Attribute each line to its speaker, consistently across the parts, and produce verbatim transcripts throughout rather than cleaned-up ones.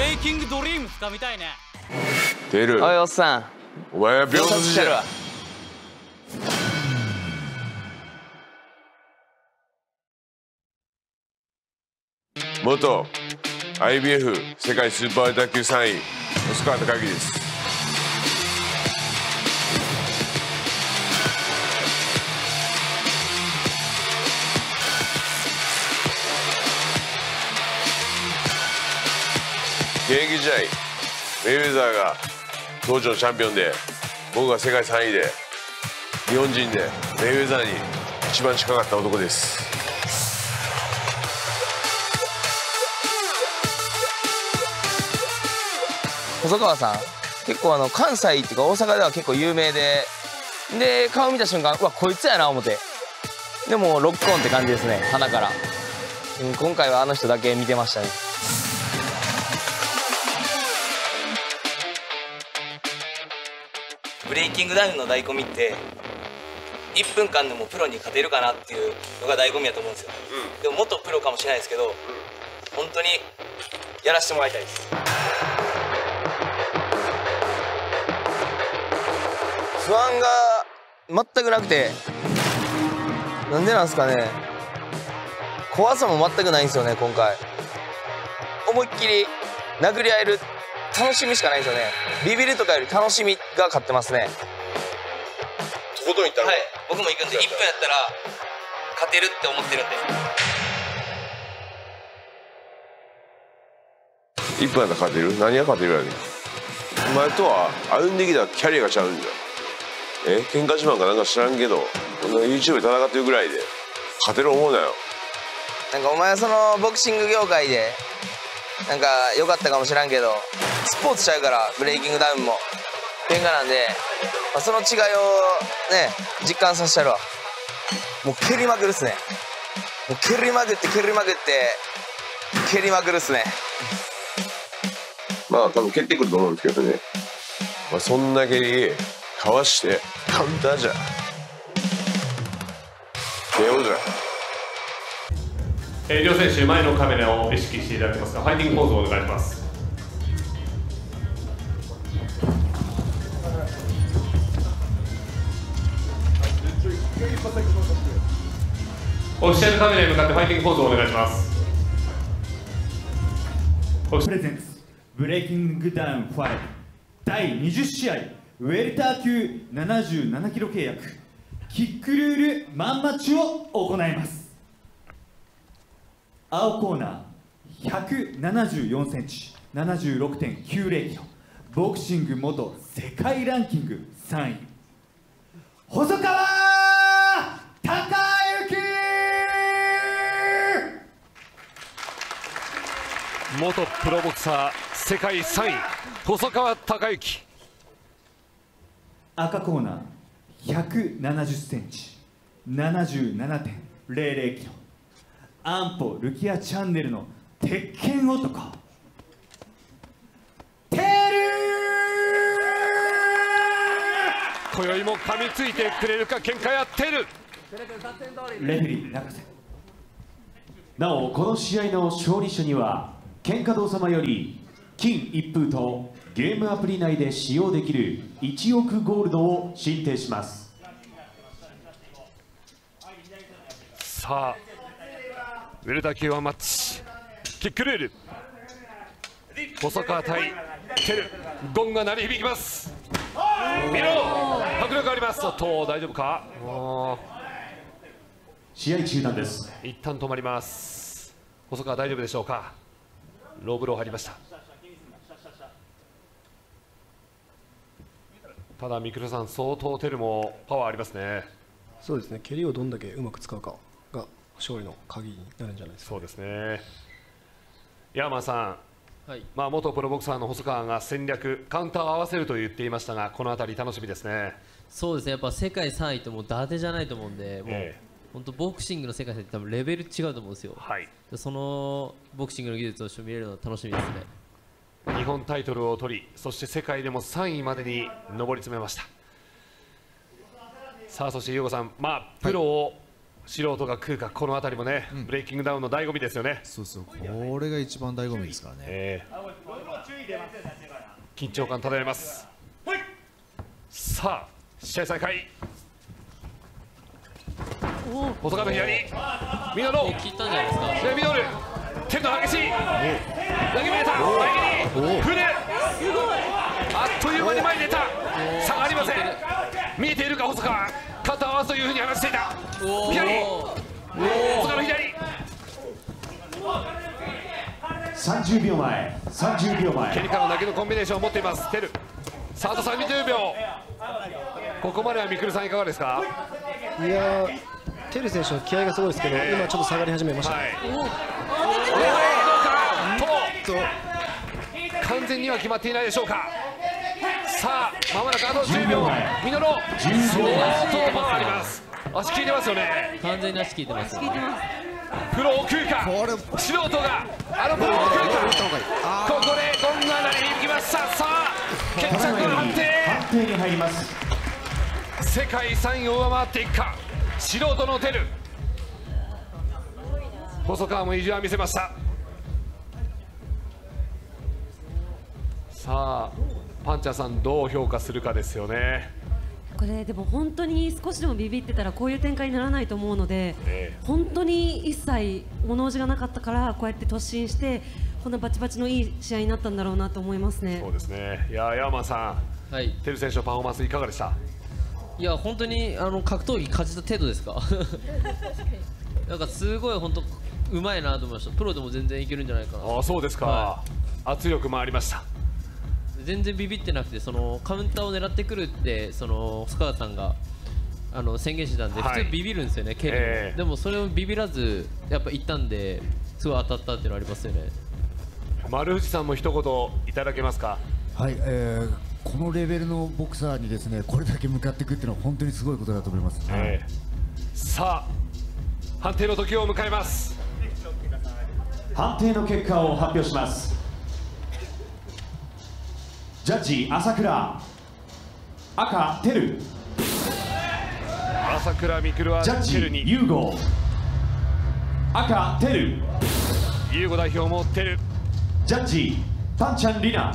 Speaker 1: レイキングドリーム深みたいね。
Speaker 2: 出る。
Speaker 3: おいおっさん、
Speaker 2: お前は秒殺じゃ。元 アイビーエフ 世界スーパー卓球さんい細川貴之です。現役時代メイウェザーが当時のチャンピオンで、僕が世界さんいで、日本人でメイウェザーに一番近かった男です。
Speaker 3: 細川さん結構あの関西っていうか大阪では結構有名で、で顔見た瞬間、うわこいつやな思って、でもロックオンって感じですね、鼻から、うん、今回はあの人だけ見てましたね。ブレイキングダウンの醍醐味っていっぷんかんでもプロに勝てるかなっていうのが醍醐味だと思うんですよ、うん、でも元プロかもしれないですけど、うん、本当にやらせてもらいたいです。不安が全くなくて、なんでなんですかね、怖さも全くないんですよね。今回思いっきり殴り合える楽しみしかないんですよね。ビビるとかより楽しみが勝ってますね。
Speaker 2: とことん行ったら、
Speaker 3: はい、僕も行くんで、いっぷんやったら勝てるって思ってるん
Speaker 2: で。いっぷんやったら勝てる？何が勝てるやねん。お前とは歩んできたキャリアがちゃうんじゃん。え喧嘩自慢かなんか知らんけど、こんな YouTube で戦ってるぐらいで勝てる思うなよ。
Speaker 3: なんかお前はそのボクシング業界でなんか良かったかもしらんけど、スポーツちゃうから、ブレイキングダウンも喧嘩なんで、まあ、その違いをね実感させたるわ。もう蹴りまくるっすね。もう蹴りまくって蹴りまくって蹴りまくるっすね。
Speaker 2: まあ多分蹴ってくると思うんですけどね、まあ、そんな蹴りかわしてカウンターじゃ ケーオー じゃ。
Speaker 4: えー、両選手前のカメラを意識していただけますか。ファイティングポーズをお願いします。オフィシャルカメラに向かってファイティングポーズをお願いします。
Speaker 5: プレゼンツブレイキングダウンファイブだいにじゅう試合ウェルター級ななじゅうななキロ契約キックルールマンマッチを行います。青コーナーひゃくななじゅうよんセンチ ななじゅうろくてんきゅうゼロキロ、ボクシング元世界ランキングさんい細川貴之。
Speaker 4: 元プロボクサー世界さんい細川貴之。
Speaker 5: 赤コーナーひゃくななじゅっセンチ ななじゅうななてんゼロゼロキロ、安保ルキアチャンネルの鉄拳男テル。
Speaker 4: 今宵も噛みついてくれるか。喧嘩やってる。
Speaker 5: レフェリー中瀬。
Speaker 6: なおこの試合の勝利者には喧嘩堂様より金一封とゲームアプリ内で使用できるいちおくゴールドを進呈します。
Speaker 4: さあウェルター級ワンマッチキックルール、細川対テル、ゴンが鳴り響きます。見ろ、迫力あります。と大丈夫か。
Speaker 6: 試合中断です。
Speaker 4: 一旦止まります。細川大丈夫でしょうか。ローブロー入りました。ただ三倉さん、相当テルもパワーありますね。
Speaker 7: そうですね、蹴りをどんだけうまく使うかが勝利の鍵になるんじゃないですか。
Speaker 4: そうですね。ヤーマンさん、
Speaker 8: はい、
Speaker 4: まあ元プロボクサーの細川が戦略カウンターを合わせると言っていましたが、この辺り楽しみですね。
Speaker 8: そうですね、やっぱ世界さんいってもう伊達じゃないと思うんで、もう、ええ、本当ボクシングの世界って多分レベル違うと思うんですよ。
Speaker 4: はい、
Speaker 8: そのボクシングの技術を見れるのは楽しみですね。
Speaker 4: 日本タイトルを取り、そして世界でもさんいまでに上り詰めました。さあそして優子さん、まあプロを素人が食うか、この辺りもね、うん、ブレイキングダウンの醍醐味ですよね。
Speaker 9: そうそう、これが一番醍醐味ですからね。えー
Speaker 4: 緊張感漂います。さあ試合再開。細川の左ミノル
Speaker 8: 切ったんじゃないですか。
Speaker 4: でミノル手の激しい投げ見えた前蹴り振るあっという間に前に出た差がありません。見えているか細川肩を合わすというふうに話していた。左細川の左
Speaker 6: さんじゅうびょうまえさんじゅうびょうまえ
Speaker 4: 蹴りからの投げのコンビネーションを持っていますテル。さああとさんじゅうびょう。ここまではみくるさんいかがですか。
Speaker 7: いやーテル選手の気合がすごいですけど、今ちょっと下がり始めましたね。
Speaker 4: と完全には決まっていないでしょうか。さあまもなくあとじゅうびょう。ミノロ相当パワーあります。足効いてますよね。
Speaker 8: 完全に足効いてます。
Speaker 4: プロを食うか素人があのプロを食うか。ここでゴンが鳴り響きました。さあ決着の判定
Speaker 6: 判定に入ります。
Speaker 4: 世界さんいを上回っていくか素人のテル。細川も意地は見せました。さあパンチャーさんどう評価するかですよね。
Speaker 9: これでも本当に少しでもビビってたらこういう展開にならないと思うので、ええ、本当に一切物おじがなかったからこうやって突進してこんなバチバチのいい試合になったんだろうなと思いますね。
Speaker 4: そうですね。いやヤーマンさん、はい、テル選手のパフォーマンスいかがでした。
Speaker 8: いや本当にあの格闘技勝ちた程度ですかなんかすごい本当うまいなと思いました。プロでも全然いけるんじゃないかな。
Speaker 4: あそうですか、はい、圧力もありました。
Speaker 8: 全然ビビってなくてそのカウンターを狙ってくるってその細川さんがあの宣言してたんで、はい、普通ビビるんですよね、蹴る、えー、でもそれをビビらずやっぱ行ったんですごい当たったっていうのはありますよね。
Speaker 4: 丸藤さんも一言いただけますか。
Speaker 10: はい、えー、このレベルのボクサーにですねこれだけ向かっていくっていうのは本当にすごいことだと思います、え
Speaker 4: ー、さあ判定の時を迎えます。
Speaker 6: 判定の結果を発表します。ジャッジ朝倉赤テル、
Speaker 4: 朝倉未来は
Speaker 6: ジャッジユーゴ赤テル、
Speaker 4: ユーゴ代表もテル、
Speaker 6: ジャッジパンチャンリナ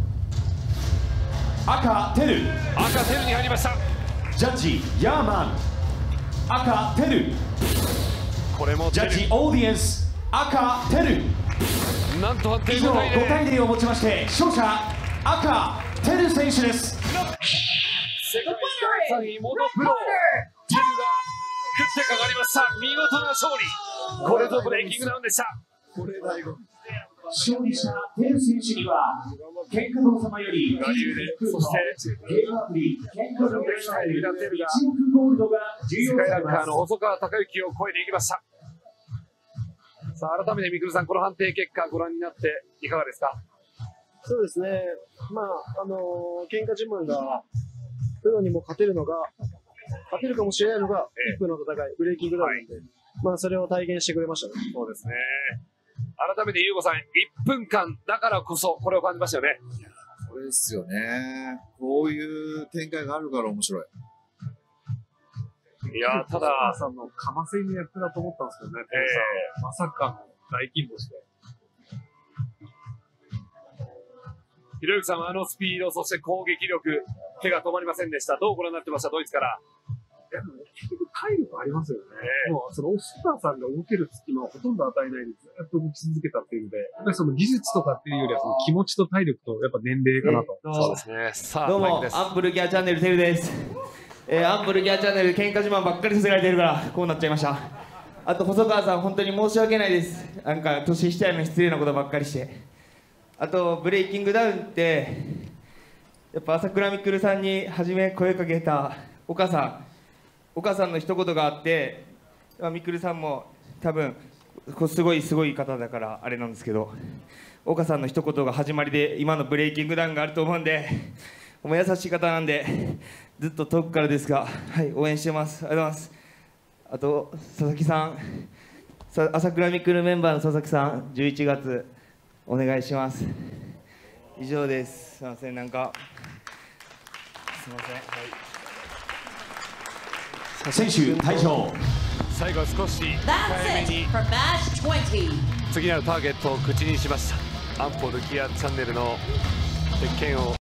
Speaker 6: 赤テル、
Speaker 4: 赤テルに入りました。
Speaker 6: ジャッジヤーマン赤テル、
Speaker 4: これも
Speaker 6: ジャッジオーディエンス赤テル。
Speaker 4: なんと判定
Speaker 6: 以上ごたいゼロをもちまして勝者赤テル選手です。
Speaker 4: 世界さんい元プロテルが食ってかかりました。見事な勝利。これぞブレイキングダウンでした。これだよ。
Speaker 6: 勝利したテル選手には喧嘩道様より
Speaker 4: 我流で、そして
Speaker 6: ゲームアプリ喧嘩道で
Speaker 4: いちお
Speaker 6: くゴールドが重要
Speaker 4: 世界ランカーの細川隆之を超えていきました。さあ改めてみくるさん、この判定結果ご覧になっていかがですか。
Speaker 7: そうですね、まああのー、喧嘩自慢がプロにも勝てるのが勝てるかもしれないのがいっぷんの戦い、ブレイキングダウンなんで、はい、まあそれを体現してくれましたね。
Speaker 4: そうですね。改めてゆうごさん、いっぷんかんだからこそこれを感じましたよね。
Speaker 11: これですよね。こういう展開があるから面白い。
Speaker 4: いやただ
Speaker 12: さんのかませに役だと思ったんですけどね、えー、まさかの大金星で。ひろゆきさんはあのスピード、そして攻撃力、手が止まりませんでした。どうご覧になってました、ドイツから。 いや結局体力ありますよね。えー、もうそのオスターさんが動ける隙間をほとんど与えないでずっと動き続けたっていうので、やっぱりその技術とかっていうよりはその気持ちと体力とやっぱ年齢かなと。
Speaker 13: えー、そうですね。さあどうもアンブルギャーチャンネルテルです。えー、アンブルギャーチャンネル喧嘩自慢ばっかりさせられてるからこうなっちゃいました。あと細川さん本当に申し訳ないです。なんか年下への失礼なことばっかりして。あとブレイキングダウンってやっぱ朝倉未来さんに初め声かけた岡さん岡さんの一言があって、未来さんも多分すごいすごい方だからあれなんですけど、岡さんの一言が始まりで今のブレイキングダウンがあると思うんで、もう優しい方なんでずっと遠くからですが、はい、応援してます。ありがとうございます。あと佐々木さん、朝倉未来メンバーの佐々木さん、じゅういちがつお願いします。以上です。すみません、なんかすみません。
Speaker 6: はい、選手退場。
Speaker 4: 最後は少し早めに次なるターゲットを口にしました。 アンポルギアチャンネルの鉄拳を